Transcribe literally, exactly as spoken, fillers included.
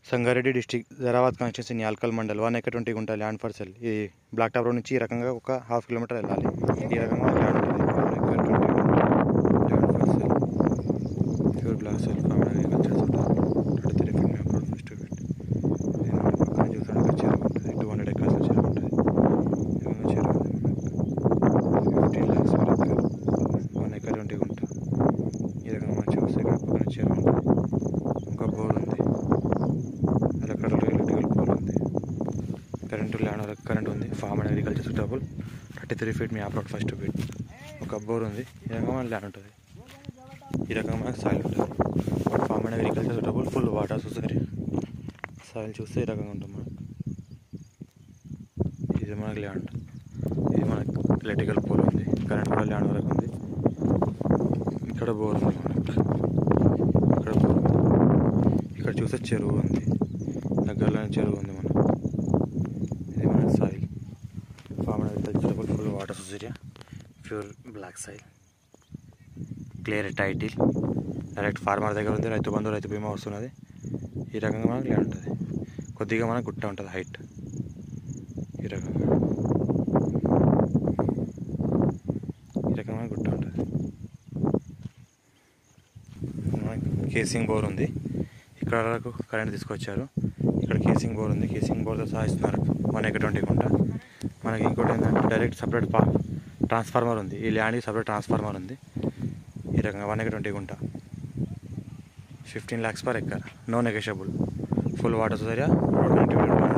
Sangareddy district Zaheerabad constituency nyalkal mandal one acre twenty గుంట land for sale. ఇది black top road నుంచి ఈ రకంగా ఒక హాఫ్ కిలోమీటర్ వెళ్ళాలి. ఈ రకంగా ల్యాండ్ ఉంటుంది. One acre twenty land for sale. Pure black soil farm agriculture thirty three feet map road first పెట్టి పక్కన చూసానికి చెరువు ఉంటుంది. టూ హండ్రెడ్ ఎకర్స్ చెరువు ఉంటుంది. చెరువు fifteen lakhs per acre one acre twenty గుంట. ఈ రకంగా మనం చూస్తే ఇక్కడ పక్కన చెరువు ఉంటుంది. ఒక బోర్ ఉంది. ఎలక్ట్రికల్ పోల్ ఉంది. కరెంటు ల్యాండ్ వరకు కరెంట్ ఉంది. Farm and agriculture suitable thirty three feet map road first feet. ఒక బోర్ ఉంది. ఈ రకంగా మన ల్యాండ్ ఉంటుంది. ఈ రకంగా మనకు సాయిల్ ఉంటుంది. Farm and agriculture suitable full water society. Soil చూస్తే ఈ రకంగా ఉంటుంది మనకు. ఇది మనకి ల్యాండ్. ఇది మనకి ఎలక్ట్రికల్ పోల్ ఉంది. కరెంట్ కూడా ల్యాండ్ వరకు ఉంది. ఇక్కడ బోర్ ఉంది మనకి. ఇక్కడ బోర్ ఉంది. ఇక్కడ చూస్తే చెరువు ఉంది. దగ్గరలోనే చెరువు ఉంది మనకు. ఇది మన soil. Farm and agriculture full water society. Pure black soil. Clear title. Direct farmer దగ్గర ఉంది. రైతు బంధు రైతు బీమా వస్తున్నది. ఈ రకంగా మనకు ల్యాండ్ ఉంటుంది. కొద్దిగా మనకు గుట్ట ఉంటుంది హైట్. ఈ రకంగా ఈ రకంగా గుట్ట ఉంటుంది. కేసింగ్ బోర్ ఉంది. ఇక్కడ వరకు కరెంట్ తీసుకొచ్చారు. ఇక్కడ కేసింగ్ బోర్ ఉంది. కేసింగ్ బోర్తో సాగిస్తున్నారు వన్ ఎకర్ ట్వంటీ గుంట. మనకి ఇంకోటి ఏంటంటే డైరెక్ట్ సపరేట్ పా ట్రాన్స్ఫార్మర్ ఉంది. ఈ ల్యాండ్కి సపరేట్ ట్రాన్స్ఫార్మర్ ఉంది. ఈ రకంగా వన్ ఎకర్ ట్వంటీ గుంట. Fifteen lakhs per acre. No negotiable. Full water society. Road connectivity.